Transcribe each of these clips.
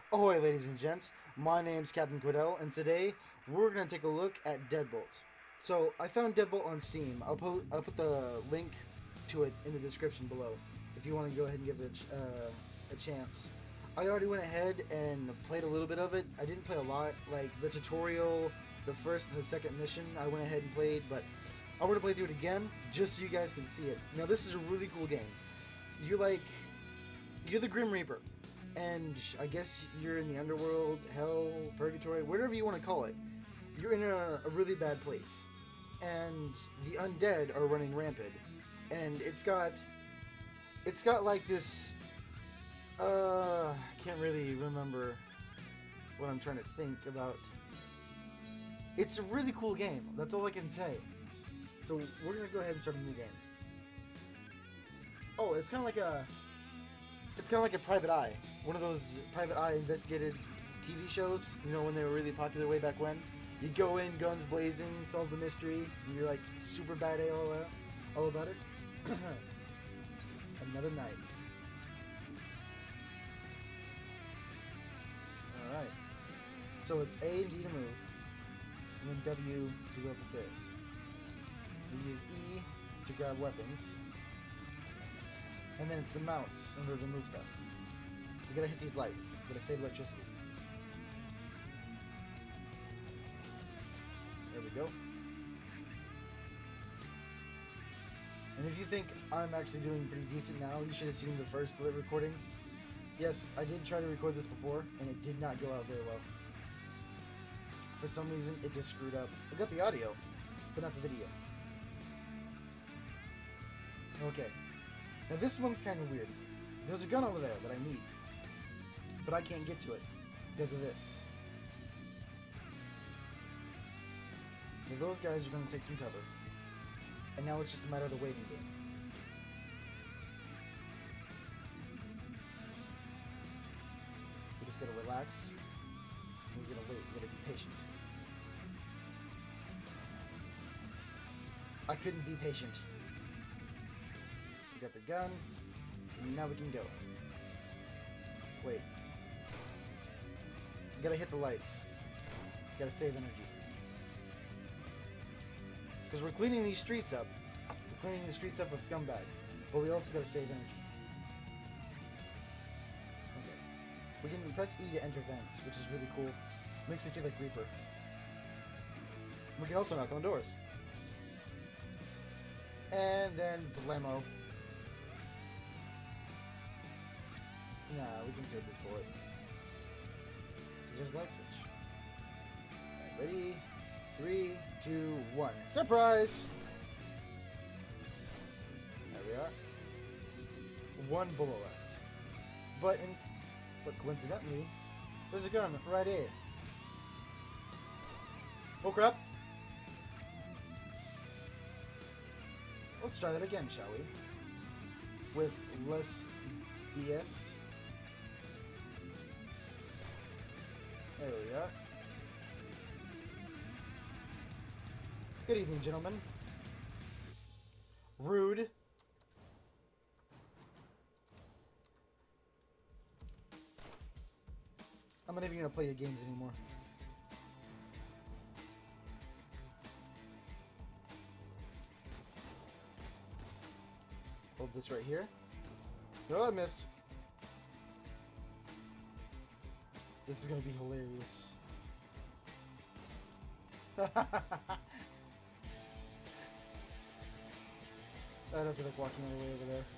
Ahoy, ladies and gents. My name's Captain Quiddell, and today we're going to take a look at Deadbolt. So, I found Deadbolt on Steam. I'll put the link to it in the description below if you want to go ahead and give it a chance. I already went ahead and played a little bit of it. I didn't play a lot. Like, the tutorial, the first and the second mission, I went ahead and played, but I want to play through it again just so you guys can see it. Now, this is a really cool game. You're the Grim Reaper. And I guess you're in the underworld, hell, purgatory, whatever you want to call it. You're in a really bad place. And the undead are running rampant. And it's got like this, I can't really remember what I'm trying to think about. It's a really cool game. That's all I can say. So we're going to go ahead and start a new game. Oh, it's kind of like a Private Eye. One of those Private Eye investigative TV shows, you know, when they were really popular way back when. You go in, guns blazing, solve the mystery, and you're like super bad at all about it. Another night. Alright. So it's A and D to move, and then W to go up the stairs. We use E to grab weapons. And then it's the mouse under the move stuff. We gotta hit these lights. We gotta save electricity. There we go. And if you think I'm actually doing pretty decent now, you should have seen the first recording. Yes, I did try to record this before, and it did not go out very well. For some reason, it just screwed up. I got the audio, but not the video. Okay. Now this one's kind of weird. There's a gun over there that I need, but I can't get to it because of this. Now those guys are going to take some cover, and now it's just a matter of the waiting game. We just gotta relax, and we're gonna wait. We gotta be patient. I couldn't be patient. We got the gun, and now we can go. Wait. We gotta hit the lights. We gotta save energy. Because we're cleaning these streets up. We're cleaning the streets up of scumbags. But we also gotta save energy. Okay. We can press E to enter vents, which is really cool. Makes me feel like Reaper. We can also knock on doors. And then Blammo. Nah, we can save this bullet. Because there's a light switch. Alright, ready? 3, 2, 1. Surprise! There we are. One bullet left. But coincidentally, there's a gun right here. Oh crap! Let's try that again, shall we? With less BS. There we are. Good evening, gentlemen. Rude. I'm not even gonna play your games anymore. Hold this right here. No, I missed. This is gonna be hilarious. I'd have to like walking all the way over there.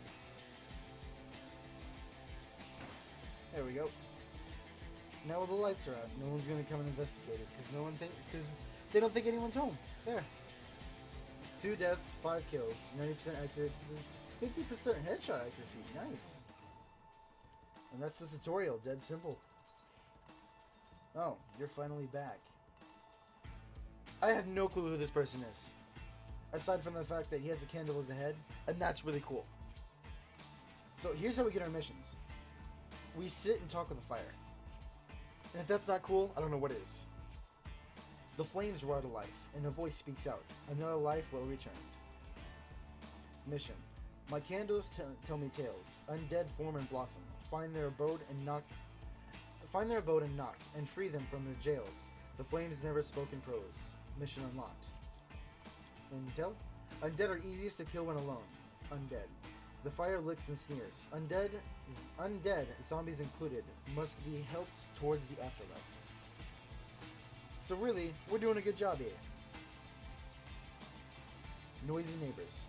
There we go. Now the lights are out, no one's gonna come and investigate it because they don't think anyone's home. There. 2 deaths, 5 kills, 90% accuracy, 50% headshot accuracy. Nice. And that's the tutorial. Dead simple. Oh, you're finally back. I have no clue who this person is. Aside from the fact that he has a candle as a head, and that's really cool. So here's how we get our missions. We sit and talk with the fire. And if that's not cool, I don't know what is. The flames roar to life, and a voice speaks out. Another life will return. Mission. My candles tell me tales. Undead form and blossom. Find their abode and knock Find their abode and knock, and free them from their jails. The flames never spoke in prose. Mission unlocked. Intel? Undead are easiest to kill when alone. Undead. The fire licks and sneers. Undead, zombies included, must be helped towards the afterlife. So really, we're doing a good job here. Noisy neighbors.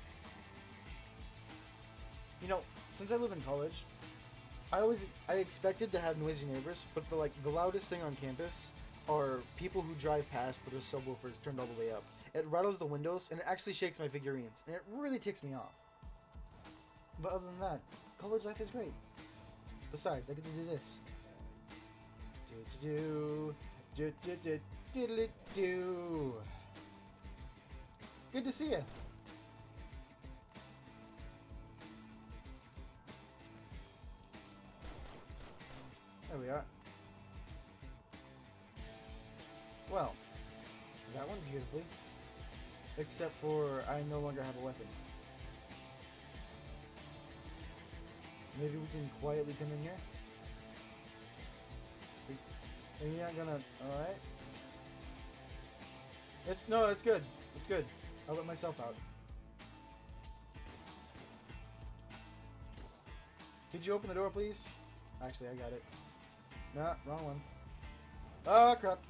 You know, since I live in college, I expected to have noisy neighbors, but the loudest thing on campus are people who drive past with their subwoofers turned all the way up. It rattles the windows and it actually shakes my figurines, and it really ticks me off. But other than that, college life is great. Besides, I get to do this. Do. Good to see you. There we are. Well, that went beautifully. Except for I no longer have a weapon. Maybe we can quietly come in here? Are you not gonna... Alright. No, it's good. It's good. I'll let myself out. Could you open the door, please? Actually, I got it. Nah, wrong one. Oh, crap.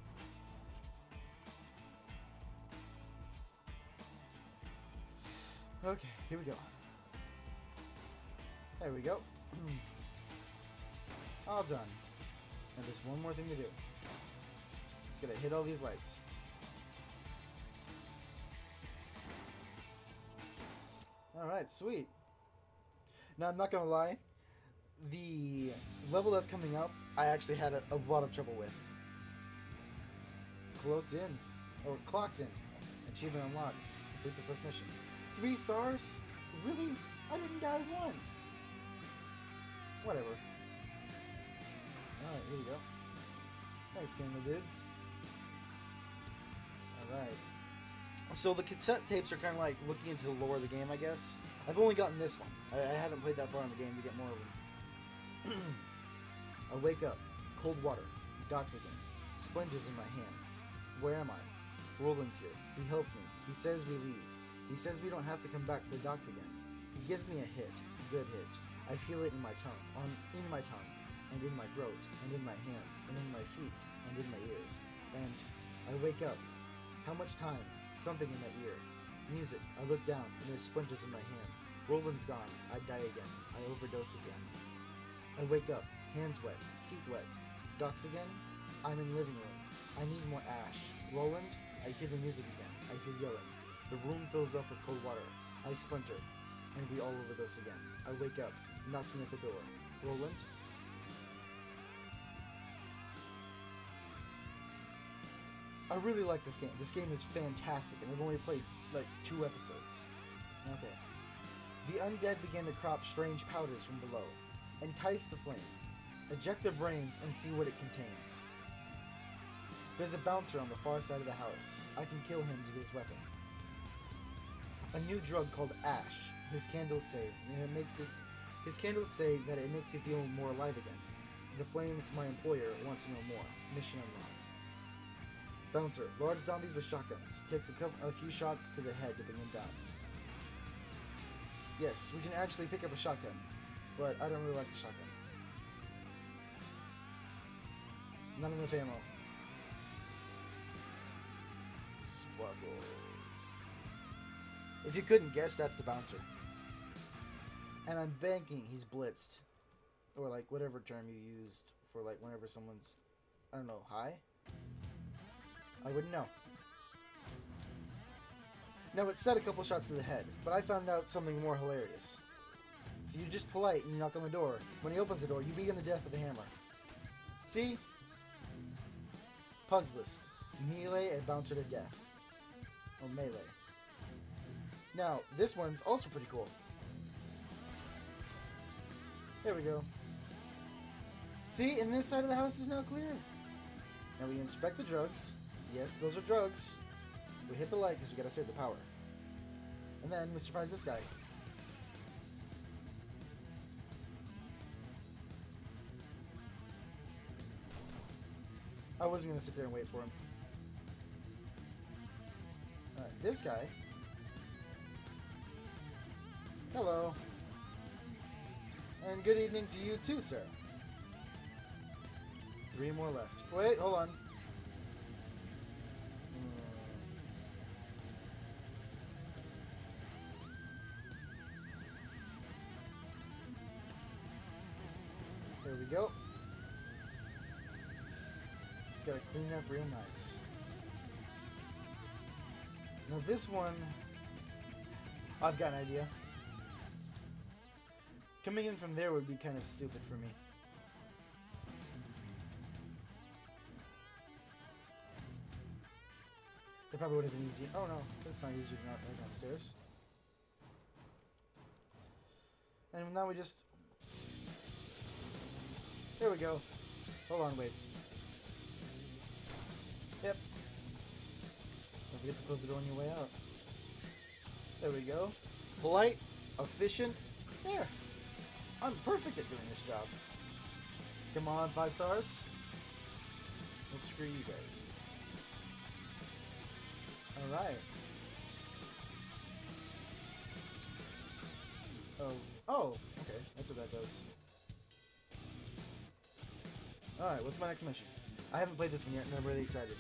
Okay, here we go. There we go. All done. And there's one more thing to do. Just gotta hit all these lights. Alright, sweet. Now, I'm not gonna lie. The level that's coming up, I actually had a lot of trouble with. Clocked in. Or clocked in. Achievement unlocked. Complete the first mission. 3 stars? Really? I didn't die once. Whatever. Alright, here we go. Nice game, dude. Alright. So the cassette tapes are kind of like looking into the lore of the game, I guess. I've only gotten this one. I haven't played that far in the game to get more of them. I wake up. Cold water. Doxygen. Splinters in my hands. Where am I? Roland's here. He helps me. He says we leave. He says we don't have to come back to the docks again. He gives me a hit. Good hit. I feel it in my tongue. In my tongue. And in my throat. And in my hands. And in my feet. And in my ears. And I wake up. How much time? Thumping in my ear. Music. I look down. And there's splinters in my hand. Roland's gone. I die again. I overdose again. I wake up. Hands wet. Feet wet. Docks again. I'm in living room. I need more ash. Roland. I hear the music again. I hear yelling. The room fills up with cold water. I splinter. And we all overdose again. I wake up. Knocking at the door. Roland? I really like this game. This game is fantastic, and I've only played, like, 2 episodes. Okay. The undead begin to crop strange powders from below. Entice the flame. Eject their brains and see what it contains. There's a bouncer on the far side of the house. I can kill him to get his weapon. A new drug called ash. His candles say that it makes you feel more alive again. The flames, my employer, want to know more. Mission unlocked. Bouncer. Large zombies with shotguns. Takes a few shots to the head to bring him down. Yes, we can actually pick up a shotgun, but I don't really like the shotgun. Not enough ammo. Swaggles. If you couldn't guess, that's the bouncer. And I'm banking he's blitzed. Or like whatever term you used for like whenever someone's, I don't know, high? I wouldn't know. Now, it said a couple shots to the head, but I found out something more hilarious. If you're just polite and you knock on the door, when he opens the door, you beat him to death with a hammer. See? Pugs list. Melee and bouncer to death. Or melee. Now, this one's also pretty cool. There we go. See? And this side of the house is now clear. Now we inspect the drugs. Yep, those are drugs. We hit the light because we gotta save the power. And then we surprise this guy. I wasn't gonna sit there and wait for him. Alright, this guy. Hello. And good evening to you too, sir. 3 more left. Wait, hold on. There we go. Just gotta clean up real nice. Now this one, I've got an idea. Coming in from there would be kind of stupid for me. It probably would have been easy. Oh no, that's not easy not right downstairs. And now we just... There we go. Hold on, wait. Yep. Don't forget to close the door on your way out. There we go. Polite, efficient. There. I'm perfect at doing this job. Come on, 5 stars. Well, screw you guys. Alright. Oh, okay. That's what that does. Alright, what's my next mission? I haven't played this one yet, and I'm really excited.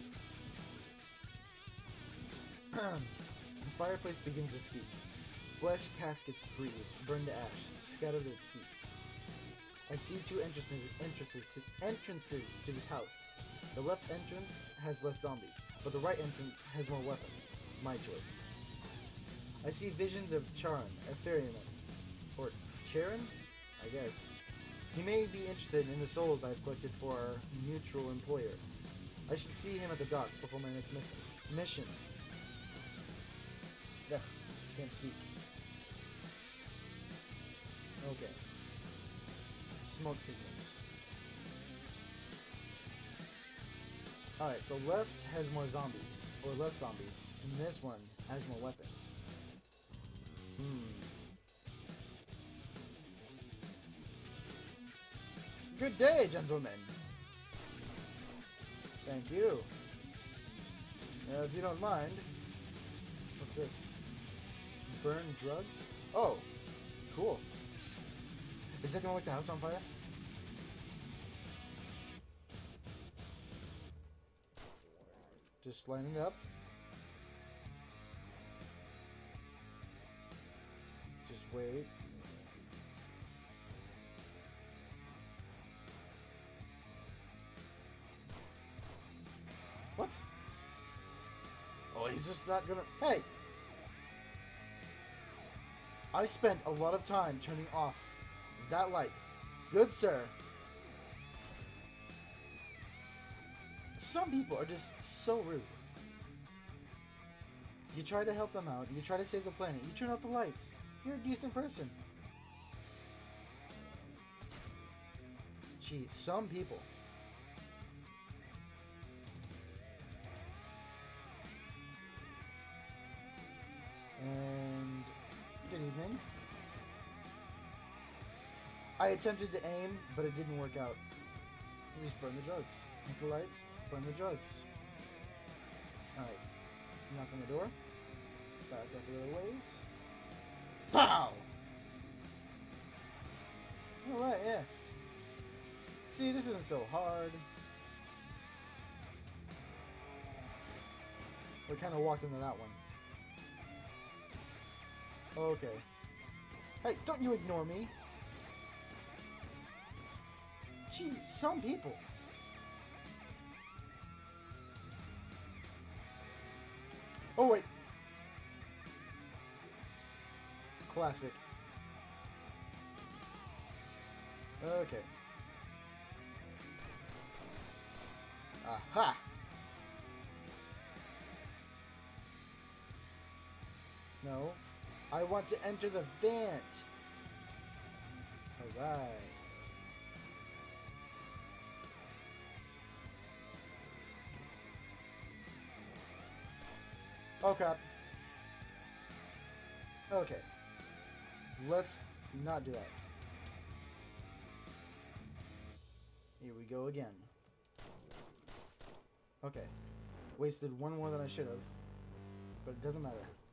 The fireplace begins to speak. Flesh caskets breathe, burn to ash, scatter their teeth. I see 2 entrances to this house. The left entrance has less zombies, but the right entrance has more weapons. My choice. I see visions of Charon, a ferryman. Or Charon? I guess. He may be interested in the souls I've collected for our mutual employer. I should see him at the docks before my next mission. Ugh, can't speak. Okay. Smoke signals. Alright, so left has more zombies, or less zombies, and this one has more weapons. Good day, gentlemen! Thank you. If you don't mind... What's this? Burn drugs? Oh, cool. Is that gonna light the house on fire? Just lining it up. Just wait. What? Oh, he's just not gonna... Hey! I spent a lot of time turning off that light. Good sir. Some people are just so rude. You try to help them out, you try to save the planet, you turn off the lights. You're a decent person. Gee, some people. And good evening. I attempted to aim, but it didn't work out. You just burn the drugs. Hit the lights, burn the drugs. Alright. Knock on the door. Back up a little ways. Pow! Alright, yeah. See, this isn't so hard. We kind of walked into that one. Okay. Hey, don't you ignore me. Jeez, some people. Oh, wait. Classic. Okay. Aha! No. I want to enter the vent. Alright. Oh crap. Okay. Let's not do that. Here we go again. Okay. Wasted one more than I should have. But it doesn't matter.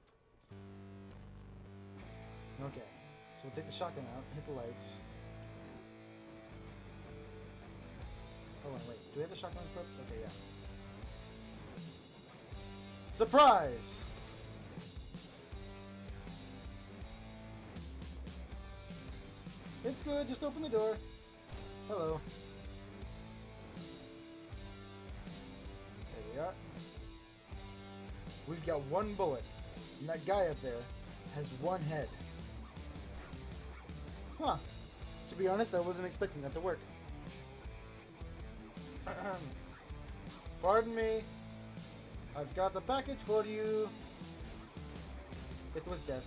Okay. So we'll take the shotgun out, hit the lights. Oh, wait. Do we have the shotgun equipped? Okay, yeah. Surprise! It's good, just open the door. Hello. There we are. We've got one bullet. And that guy up there has one head. Huh. To be honest, I wasn't expecting that to work. Pardon me. I've got the package for you. It was death.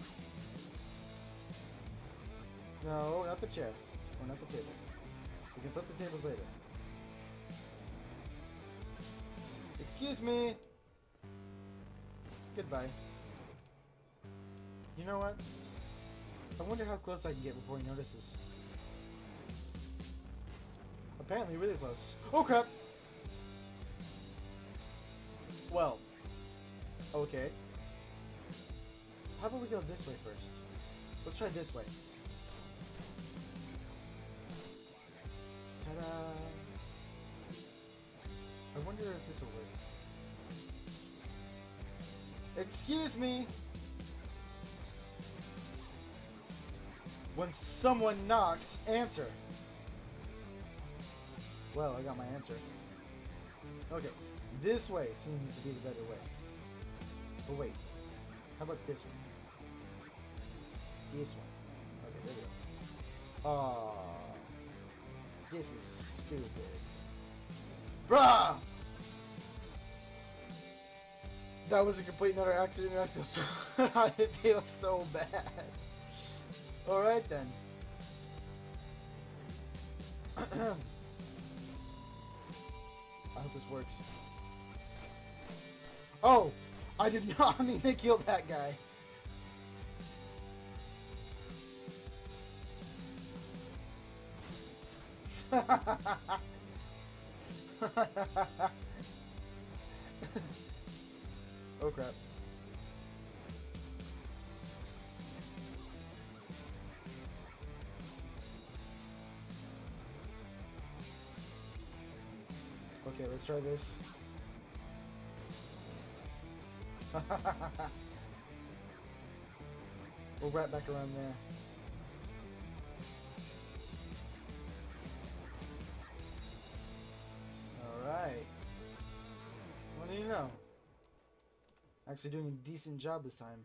No, not the chair. Or not the table. We can flip the tables later. Excuse me. Goodbye. You know what? I wonder how close I can get before he notices. Apparently really close. Oh crap! Well. Okay. How about we go this way first? Let's try this way. Ta-da! I wonder if this will work. Excuse me! When someone knocks, answer. Well, I got my answer. Okay, this way seems to be the better way. Oh wait, how about this one? This one. Okay, there we go. Oh, this is stupid. Bruh! That was a complete and utter accident and I feel so I feel so bad. Alright then. I hope this works. Oh! I did not mean to kill that guy. Oh crap. Okay, let's try this. We'll wrap back around there. Alright. What do you know? Actually doing a decent job this time.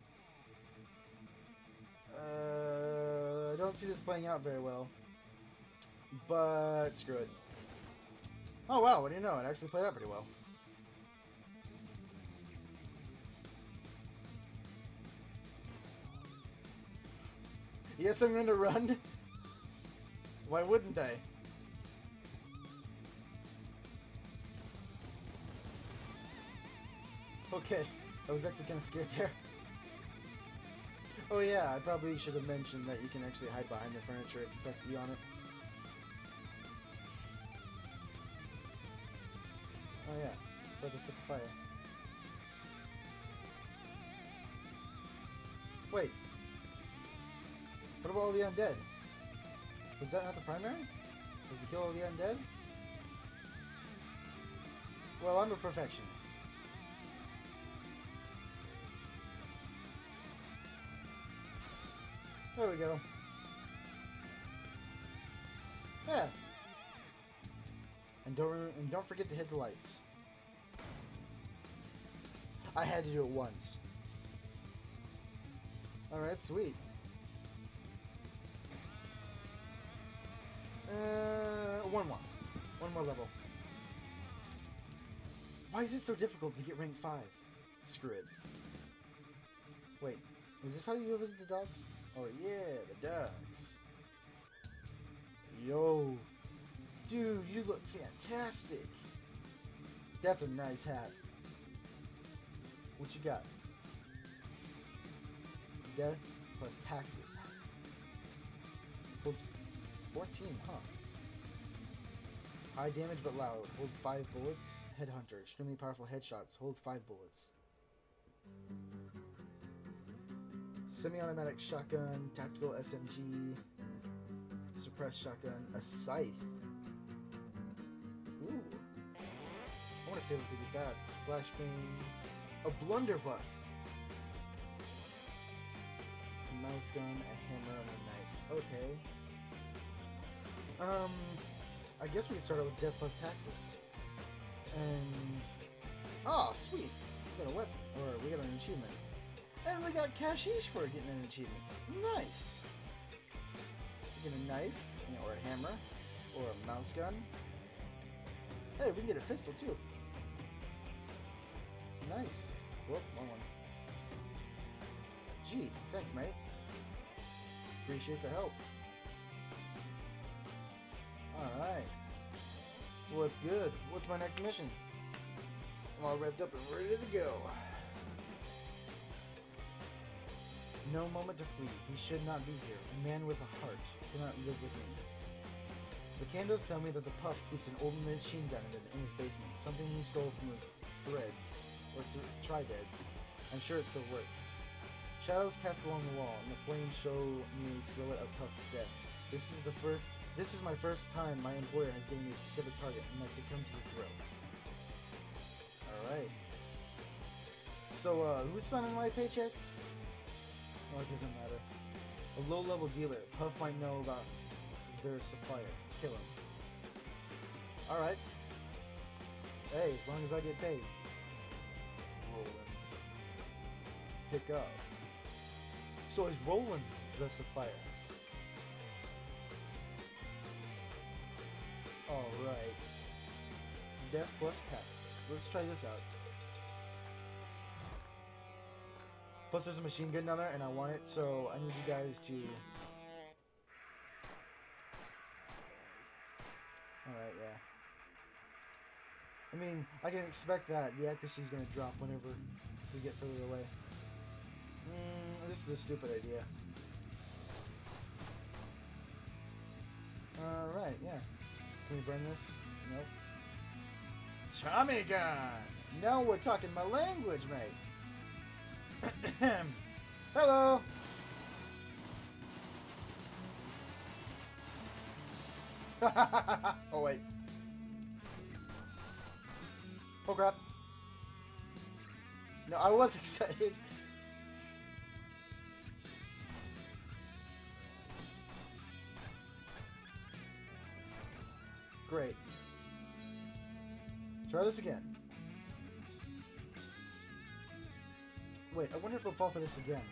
I don't see this playing out very well. But screw it. Oh wow, what do you know? It actually played out pretty well. Yes, I'm going to run. Why wouldn't I? Okay, I was actually kind of scared there. Oh yeah, I probably should have mentioned that you can actually hide behind the furniture if you press E on it. Oh yeah, but to set the fire. Wait. What about all the undead? Was that not the primary? Was to kill all the undead? Well, I'm a perfectionist. There we go. Yeah. And don't forget to hit the lights. I had to do it once. Alright, sweet. One more. One more level. Why is it so difficult to get rank 5? Screw it. Wait, is this how you go visit the dogs? Oh yeah, the dogs. Yo. Dude, you look fantastic. That's a nice hat. What you got? Death plus taxes. Well, it's 14, huh? High damage but loud. Holds 5 bullets. Headhunter. Extremely powerful headshots. Holds 5 bullets. Semi-automatic shotgun. Tactical SMG. Suppressed shotgun. A scythe. Ooh. I want to see if we get that. Flashbangs. A blunderbuss. A mouse gun. A hammer and a knife. Okay. I guess we can start out with death plus taxes. And oh, sweet! We got a weapon, or we got an achievement, and we got cashish for getting an achievement. Nice. We get a knife, or a hammer, or a mouse gun. Hey, we can get a pistol too. Nice. Whoop, wrong one. Gee, thanks, mate. Appreciate the help. Alright. What's good? What's my next mission? I'm all revved up and ready to go. No moment to flee. He should not be here. A man with a heart cannot live with me. The candles tell me that the Puff keeps an old machine gun in his basement. Something he stole from the threads, or tridents. I'm sure it still works. Shadows cast along the wall, and the flames show me a silhouette of Puff's death. This is my first time my employer has given me a specific target, and I succumb to the thrill. Alright. So, who's signing my paychecks? Oh, it doesn't matter. A low-level dealer. Puff might know about their supplier. Kill him. Alright. Hey, as long as I get paid. Roland. Pick up. So is Roland the supplier? Alright. Death plus taxes. Let's try this out. Plus there's a machine gun down there and I want it, so I need you guys to... Alright, yeah. I mean, I can expect that. The accuracy is going to drop whenever we get further away. This is a stupid idea. Alright, yeah. Can we burn this? Nope. Tommy gun! Now we're talking my language, mate. Hello! Oh, wait. Oh, crap. No, I was excited. Great. Try this again. Wait, I wonder if they'll fall for this again.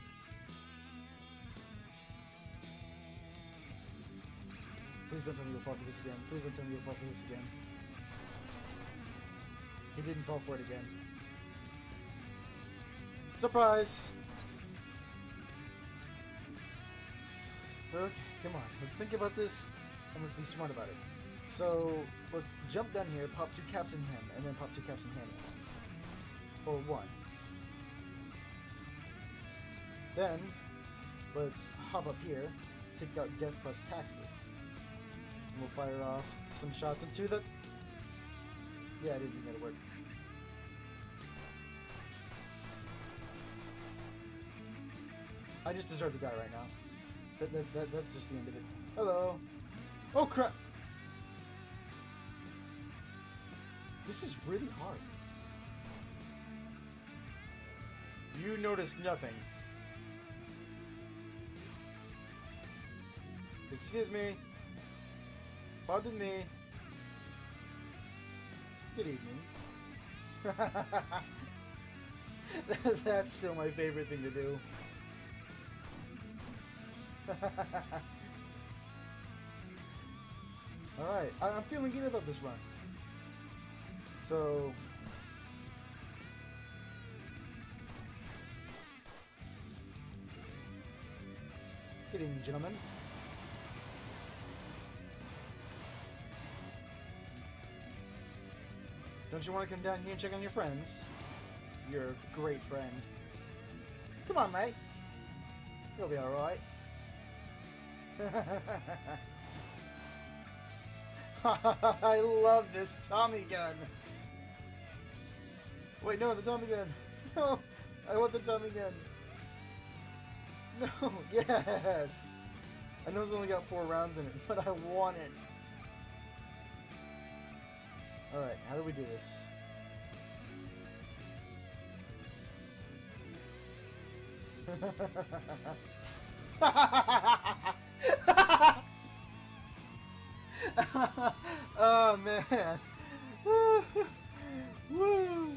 Please don't tell me you'll fall for this again. Please don't tell me you'll fall for this again. He didn't fall for it again. Surprise! Okay, come on. Let's think about this and let's be smart about it. So, let's jump down here, pop 2 caps in him, and then pop 2 caps in him. Or 1. Then, let's hop up here, take out death plus taxes. And we'll fire off some shots into the... Yeah, I didn't think that'd work. I just deserve to die right now. That's just the end of it. Hello. Oh, crap. This is really hard. You notice nothing. Excuse me. Pardon me. Good evening. That's still my favorite thing to do. Alright, I'm feeling good about this run. So... Good evening, gentlemen. Don't you want to come down here and check on your friends? Your great friend. Come on, mate. You'll be alright. I love this Tommy gun. Wait, no, the Tommy gun. No, I want the Tommy gun. No, yes. I know it's only got 4 rounds in it, but I want it. Alright, how do we do this? Oh man. Woo.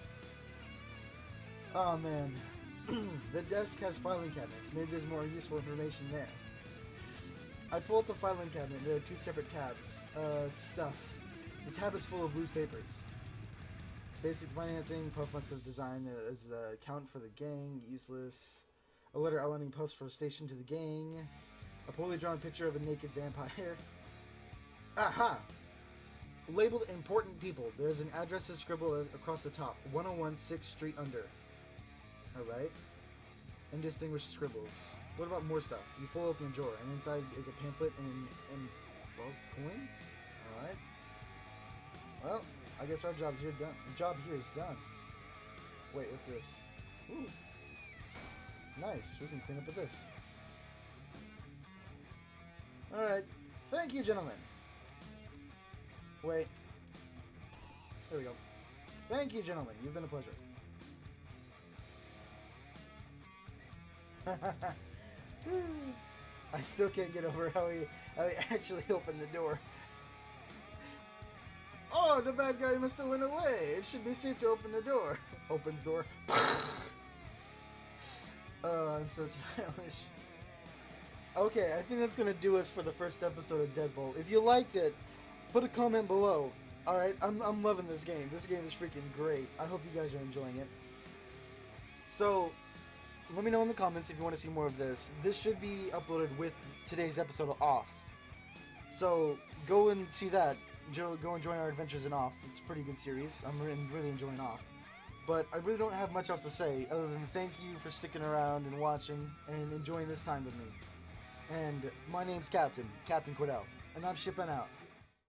Oh man. The desk has filing cabinets. Maybe there's more useful information there. I pull up the filing cabinet. There are 2 separate tabs. Stuff. The tab is full of loose papers. Basic financing. Puff must have designed as the account for the gang. Useless. A letter outlining Puff's frustration to the gang. A poorly drawn picture of a naked vampire. Aha! Labeled important people. There's an address scribbled across the top. 101 6th Street under. Alright. Indistinguished scribbles. What about more stuff? You pull open a drawer, and inside is a pamphlet and embossed coin? Alright. Well, I guess our job here is done. Wait, what's this? Ooh. Nice. We can clean up with this. Alright. Thank you, gentlemen. Wait. There we go. Thank you, gentlemen. You've been a pleasure. I still can't get over how he actually opened the door. Oh, the bad guy must have went away. It should be safe to open the door. Opens door. Oh, I'm so childish. Okay, I think that's gonna do us for the first episode of Deadbolt. If you liked it, put a comment below. Alright, I'm loving this game. This game is freaking great. I hope you guys are enjoying it. So, let me know in the comments if you want to see more of this. This should be uploaded with today's episode off. So, go and see that. Go and join our adventures in Off. It's a pretty good series. I'm really enjoying Off. But I really don't have much else to say other than thank you for sticking around and watching and enjoying this time with me. And my name's Captain Quidel, and I'm shipping out.